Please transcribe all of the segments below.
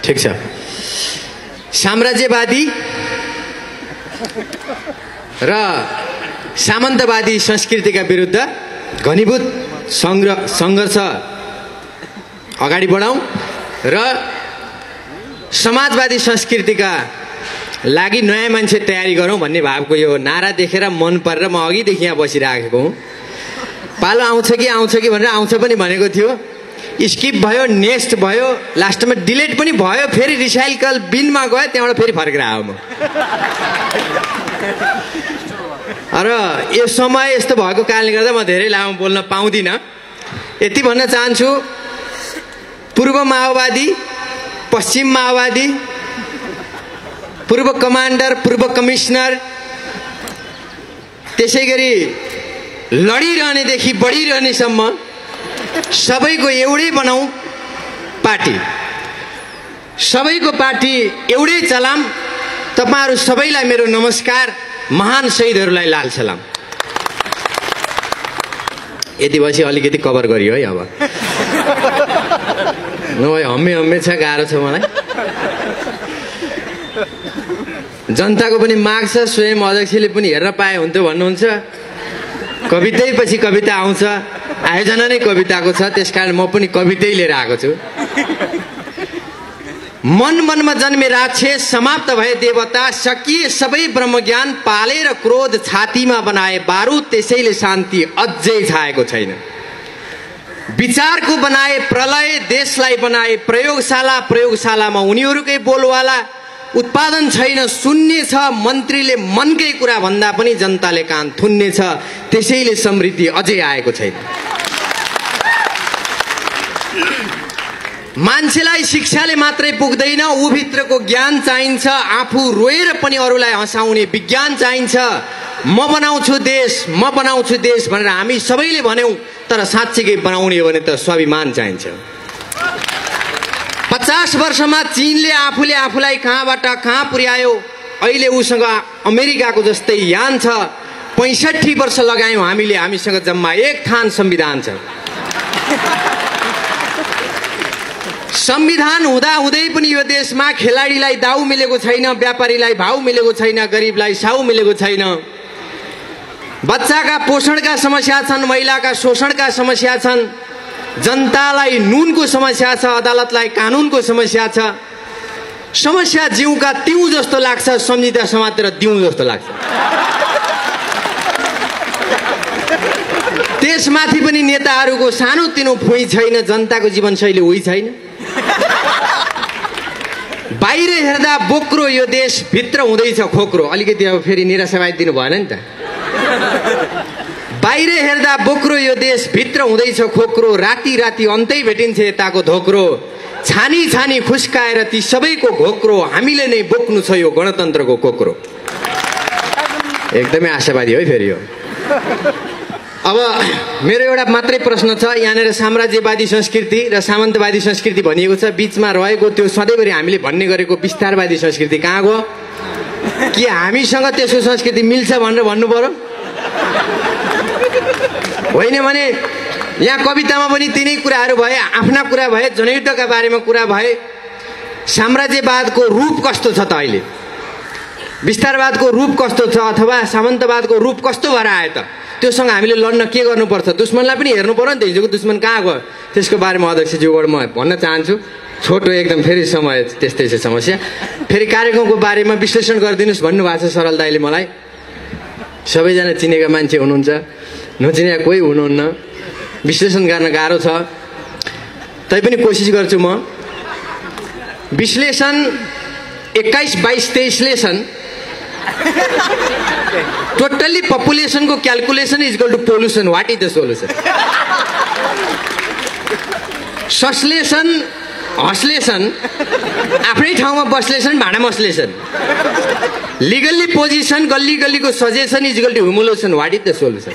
ठीक छ। साम्राज्यवादी र सामन्तवादी संस्कृतिका विरुद्ध घनीभूत सङ्घर्ष अगाडि बढाउँ र समाजवादी संस्कृतिका लागि नयाँ मान्छे तयारी गरौँ भन्ने भावको यो नारा देखेर मन परेर म अघिदेखि यहाँ बसिराखेको हुँ। पालो आउँछ कि भनेर आउँछ पनि भनेको थियो, स्किप भयो, नेक्स्ट भयो, लास्टमा डिलिट पनि भयो, फेरि रिसाइकल बिनमा गयो, त्यहाँबाट फेरि फर्केर आयो म। र यो समय यस्तो भएको कारणले गर्दा म धेरै लामो बोल्न पाउँदिनँ। यति भन्न चाहन्छु, पूर्व माओवादी, पश्चिम माओवादी, पूर्व कमान्डर, पूर्व कमिसनर, त्यसै गरी लडिरहनेदेखि बढिरहनेसम्म सबैको एउटै बनाऊ पार्टी, सबैको पार्टी एउटै चलाम। तपाईहरु सबैलाई मेरो नमस्कार, महान शहीदहरूलाई लाल सलाम। यति पछि अलिकति कभर गरियो है। अब नभए हम्मे छ, गाह्रो छ मलाई। जनताको पनि माग छ, स्वयं अध्यक्षले पनि हेर्न पाए हुन्थ्यो भन्नुहुन्छ। कवितै पछि कविता आउँछ, आयोजना नै कविताको छ, त्यसकारण म पनि कवितै लिएर आएको छु। मन मनमा जन्मे राक्षस, समाप्त भए देवता, सकिए सबै ब्रह्मज्ञान, पालेर क्रोध छातीमा बनाए बारुद, त्यसैले शान्ति अझै छाएको छैन। विचारको बनाए प्रलय, देशलाई बनाए प्रयोगशाला, प्रयोगशालामा उनीहरूकै बोलवाला, उत्पादन छैन, शून्य छ। मन्त्रीले मनकै कुरा भन्दा पनि जनताले कान थुन्ने छ, त्यसैले समृद्धि अझै आएको छैन। मान्छेलाई शिक्षाले मात्रै पुग्दैन, ऊ भित्रको ज्ञान चाहिन्छ। आफू रोएर पनि अरूलाई हँसाउने विज्ञान चाहिन्छ। म बनाउँछु देश, म बनाउँछु देश भनेर हामी सबैले भन्यौं, तर साँच्चीकै बनाउने हो भने त स्वाभिमान चाहिन्छ। 50 वर्षमा चीनले आफूलाई कहाँबाट कहाँ पुर्यायो। अहिले उसँग अमेरिकाको जस्तै यान छ। 65 वर्ष लगायौं हामीले, हामीसँग जम्मा एक थान संविधान छ। संविधान हुँदा हुँदै पनि यो देशमा खेलाडीलाई दाउ मिलेको छैन, व्यापारीलाई भाउ मिलेको छैन, गरिबलाई साउ मिलेको छैन। बच्चाका पोषणका समस्या छन्, महिलाका शोषणका समस्या छन्, जनतालाई नुनको समस्या छ, अदालतलाई कानुनको समस्या छ। समस्या जिउका तिउ जस्तो लाग्छ, सम्झिँदा समातेर दिउँ जस्तो लाग्छ। त्यसमाथि पनि नेताहरूको सानोतिनो फुइ छैन, जनताको जीवनशैली उही छैन। बाहिर हेर्दा बोक्रो यो देश, भित्र हुँदैछ खोक्रो। अलिकति अब फेरि निराशावादी दिनु भएन नि त। बाहिर हेर्दा बोक्रो यो देश, भित्र हुँदैछ खोक्रो। राति राति अन्तै भेटिन्छ यताको धोक्रो। छानी छानी खुस्काएर ती सबैको घोक्रो, हामीले नै बोक्नु छ यो गणतन्त्रको कोक्रो। एकदमै आशावादी है फेरि यो। अब मेरो एउटा मात्रै प्रश्न छ। यहाँनिर साम्राज्यवादी संस्कृति र सामन्तवादी संस्कृति भनिएको छ, बीचमा रहेको त्यो सधैँभरि हामीले भन्ने गरेको विस्तारवादी संस्कृति कहाँ गयो? के हामीसँग त्यसको संस्कृति मिल्छ भनेर भन्नु पर्यो? होइन भने यहाँ कवितामा पनि तिनै कुराहरू भए, आफ्ना कुरा भए, जनयुद्धका बारेमा कुरा भए। साम्राज्यवादको रूप कस्तो छ त अहिले? विस्तारवादको रूप कस्तो छ अथवा सामन्तवादको रूप कस्तो भएर आयो त? त्योसँग हामीले लड्न के गर्नुपर्छ? दुश्मनलाई पनि हेर्नु पर्यो नि त, हिजोको दुश्मन कहाँ गयो? त्यसको बारेमा अध्यक्षज्यूबाट म भन्न चाहन्छु। छोटो एकदम, फेरि समय त्यस्तै छ समस्या। फेरि कार्यक्रमको बारेमा विश्लेषण गरिदिनुहोस् भन्नुभएको छ सरल दाइले मलाई। सबैजना चिनेका मान्छे हुनुहुन्छ, नचिनेका कोही हुनुहुन्न, विश्लेषण गर्न गाह्रो छ। तैपनि कोसिस गर्छु म। विश्लेषण 21, 22, 23 लेसन टोटली पपुलेसन को calculation is equal to pollution. What is the solution? सस्लेसन, हस्लेसन, आफ्नै ठाउँमा बस्लेसन, भाँडा मस्लेसन। लिगल्ली पोजिसन, गल्ली गल्लीको suggestion is equal to humiliation. What is the solution?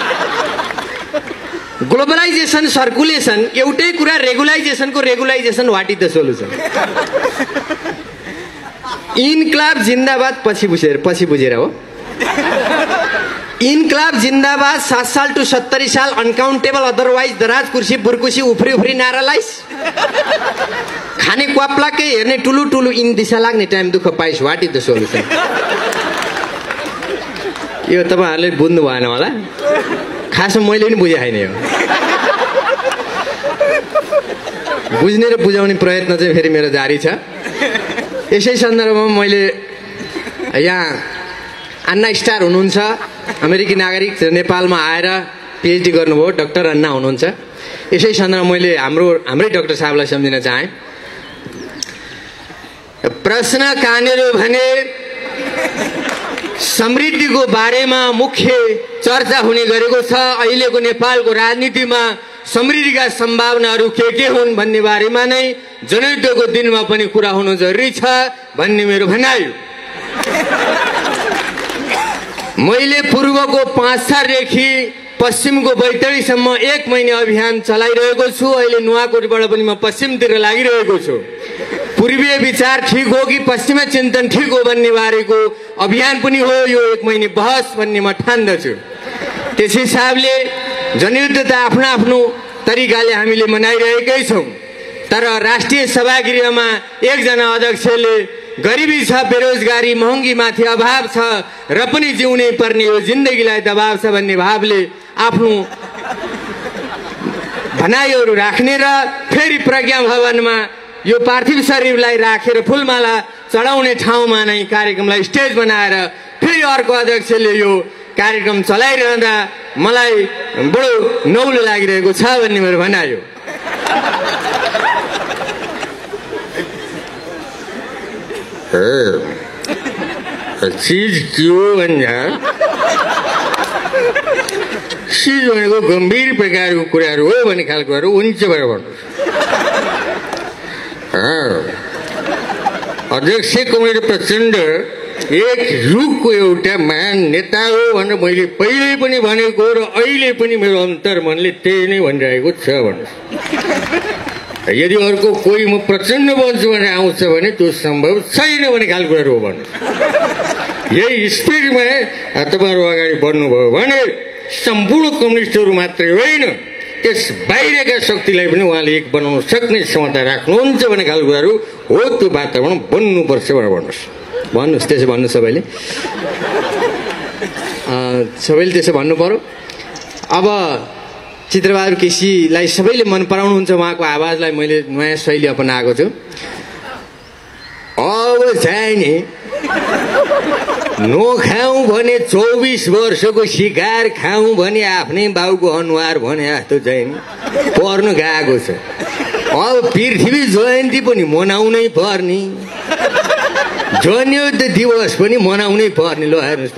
Globalisation, circulation, एउटै कुरा रेगुलाइजेसनको regularisation. What is the solution? इन्क्लाब जिन्दाबाद, पछि बुझेर हो। इन्क्लाब जिन्दाबाद, 7 साल टु 70 साल, अनकाउन्टेबल अदरवाइज, दराज कुर्सी बुरकुसी, उफ्री नारा लाइस। खाने क्वाप्लाकै हेर्ने टुलु टुलु इन दिशा लाग्ने टाइम दुःख पाइस व्हाट इज द सोल्युसन? यो तपाईहरुले बुझ्नु भएन होला, खासमा मैले पनि बुझे छैन। यो बुझ्ने र बुझाउने प्रयत्न चाहिँ फेरि मेरो जारी छ। यसै सन्दर्भमा मैले यहाँ अन्ना स्टार हुनुहुन्छ, अमेरिकी नागरिक, नेपालमा आएर पीएचडी गर्नुभयो, डाक्टर अन्ना हुनुहुन्छ। यसै सन्दर्भमा मैले हाम्रै डाक्टर साहबलाई सम्झिन चाहे। प्रश्न कहाँनिर भने समृद्धिको बारेमा मुख्य चर्चा हुने गरेको छ। अहिलेको नेपालको राजनीतिमा समृद्धिका सम्भावनाहरू के हुन् भन्ने बारेमा नै जनयुद्धको दिनमा पनि कुरा हुनु जरुरी छ भन्ने मेरो भनाइ। मैले पूर्वको 5 देखि पश्चिमको बैतडीसम्म 1 महिना अभियान चलाइरहेको छु। अहिले नुवाकोटबाट पनि म पश्चिमतिर लागिरहेको छु। पूर्वीय विचार ठीक हो कि पश्चिमी चिन्तन ठीक हो भन्ने बारेको अभियान पनि हो यो 1 महिने बहस भन्ने म ठान्दछु। त्यस हिसाबले जनयुद्ध त आफ्नो आफ्नो तरिकाले हामीले मनाइरहेकै छौं, तर राष्ट्रिय सभागृहमा एकजना अध्यक्षले गरिबी छ, बेरोजगारी, महँगीमाथि अभाव छ र पनि जिउनै पर्ने यो जिन्दगीलाई दबाव छ भन्ने भावले आफ्नो भनाइहरू राख्ने र फेरि प्रज्ञा भवनमा यो पार्थिव शरीरलाई राखेर फूलमाला चढाउने ठाउँमा नै कार्यक्रमलाई स्टेज बनाएर फेरि अर्को अध्यक्षले यो कार्यक्रम चलाइरहँदा मलाई बडो नौलो लागिरहेको छ भन्ने मेरो भनाइ हो। चीज क्यों भन्दा चीज भनेको गम्भीर प्रकारको कुराहरू हो भन्ने खालकोहरू हुन्छ बराबर। अध्यक्ष कमरेड प्रचण्ड एक युगको एउटा महान नेता हो भनेर मैले पहिले पनि भनेको र अहिले पनि मेरो अन्तर्मनले त्यही नै भनिरहेको छ भन्नु। यदि अर्को कोही म प्रचण्ड बन्छु भनेर आउँछ भने त्यो सम्भव छैन भन्ने खालको कुराहरू हो भन्नु। यही स्पिडमा तपाईँहरू अगाडि बढ्नुभयो भने सम्पूर्ण कम्युनिस्टहरू मात्रै होइन, त्यस बाहिरका शक्तिलाई पनि उहाँले एक बनाउन सक्ने क्षमता राख्नुहुन्छ भन्ने खालको कुराहरू हो। त्यो वातावरण बन्नुपर्छ भनेर भन्नुहोस्। त्यसो भन्नु सबैले त्यसो भन्नु पर्यो। अब चित्रबहादुर केसीलाई सबैले मन पराउनुहुन्छ, उहाँको आवाजलाई मैले नयाँ शैली अपनाएको छु। अब चाहिँ नि नखाउँ भने 24 वर्षको शिकार खाउँ भने आफ्नै बाउको अनुहार भने जस्तो चाहिँ नि पर्नु गएको छ। अब पृथ्वी जयन्ती पनि मनाउनै पर्ने, जनयुद्ध दिवस पनि मनाउनै पर्ने। ल हेर्नुहोस् त,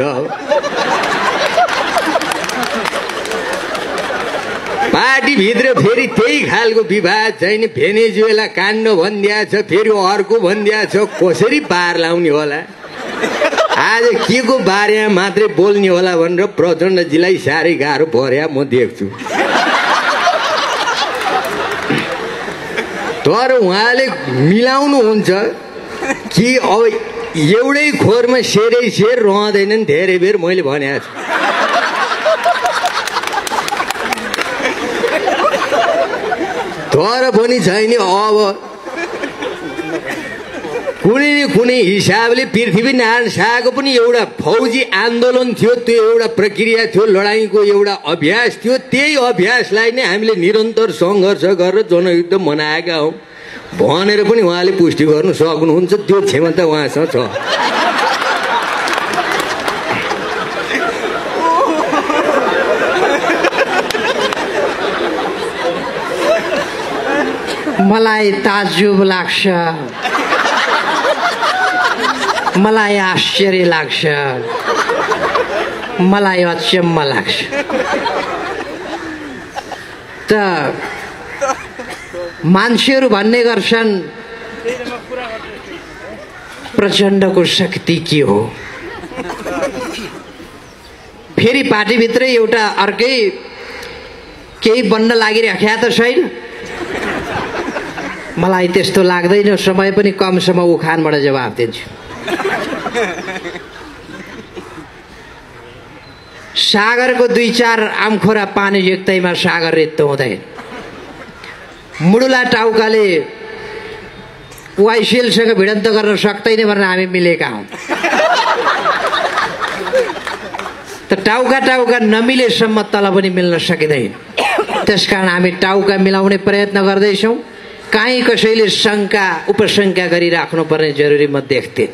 पार्टीभित्र फेरि त्यही खालको विवाद चाहिँ नि भेनेजुएला काण्ड भनिदिया छ, फेरि अर्को भनिदिया छ। कसरी पार लाउने होला? आज के को बारेमा मात्रै बोल्ने होला भनेर प्रचण्डजीलाई साह्रै गाह्रो पर्या म देख्छु। तर उहाँले मिलाउनुहुन्छ कि अब एउटै खोरमा सेरै सेर रहँदैनन् धेरै बेर मैले भनेको छु। तर पनि छैन, अब कुनै न कुनै हिसाबले पृथ्वीनारायण शाहको पनि एउटा फौजी आन्दोलन थियो, त्यो एउटा प्रक्रिया थियो, लडाईँको एउटा अभ्यास थियो। त्यही अभ्यासलाई नै हामीले निरन्तर सङ्घर्ष गरेर जनयुद्ध मनाएका हौँ भनेर पनि उहाँले पुष्टि गर्नु सक्नुहुन्छ। त्यो क्षमता उहाँसँग छ। मलाई ताज्जुब लाग्छ, मलाई आश्चर्य लाग्छ, मलाई अचम्म लाग्छ। त मान्छेहरू भन्ने गर्छन् प्रचण्डको शक्ति के हो? फेरि पार्टीभित्रै एउटा अर्कै केही बन्न लागिराख्या त छैन? मलाई त्यस्तो लाग्दैन। समय पनि कम छ, म उखानबाट जवाफ दिन्छु। सागरको 2-4 आमखोरा पानी झिक्दैमा सागर रित्तो हुँदैन। मुडुला टाउकाले वाइसिएलसँग भिडन्त गर्न सक्दैन भनेर हामी मिलेका हौँ। त टाउका नमिलेसम्म तल पनि मिल्न सकिँदैन। त्यसकारण हामी टाउका मिलाउने प्रयत्न गर्दैछौँ। काहीँ कसैले शङ्का उपशङ्का गरिराख्नुपर्ने जरुरी म देख्थेँ।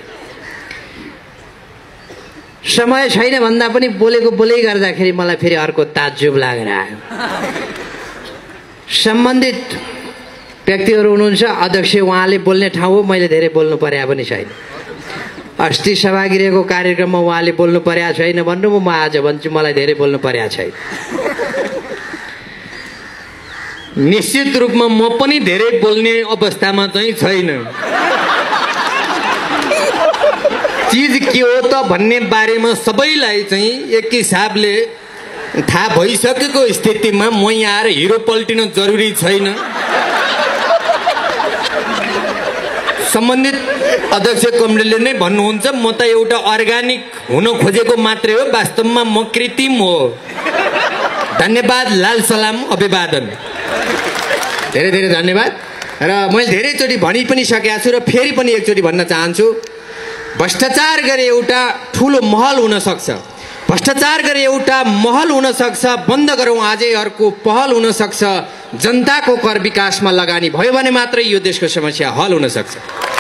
समय छैन भन्दा पनि बोलै गर्दाखेरि मलाई फेरि अर्को ताज्जुब लागेर आयो। सम्बन्धित व्यक्तिहरू हुनुहुन्छ, अध्यक्ष उहाँले बोल्ने ठाउँ हो, मैले धेरै बोल्नु पर्या पनि छैन। अस्ति सभागृहको कार्यक्रममा उहाँले बोल्नु पर्या छैन भन्नु, म आज भन्छु मलाई धेरै बोल्नु पर्या छैन। निश्चित रूपमा म पनि धेरै बोल्ने अवस्थामा चाहिँ छैन। चिज के हो त भन्ने बारेमा सबैलाई चाहिँ एक हिसाबले थाहा भइसकेको स्थितिमा म यहाँ आएर हिरो पल्टिनु जरुरी छैन। सम्बन्धित अध्यक्ष कमरेडले नै भन्नुहुन्छ म त एउटा अर्गानिक हुन खोजेको मात्रै हो, वास्तवमा म कृत्रिम हो। धन्यवाद, लाल सलाम, अभिवादन। धेरै धेरै धन्यवाद। र मैले धेरैचोटि भनि पनि सकेको छु र फेरि पनि एकचोटि भन्न चाहन्छु, भ्रष्टाचार गरे एउटा ठुलो महल हुन सक्छ, भ्रष्टाचार गरे एउटा महल हुन सक्छ, बन्द गरौँ आजै अर्को पहल हुन सक्छ। जनताको कर विकासमा लगानी भयो भने मात्रै यो देशको समस्या हल हुन सक्छ।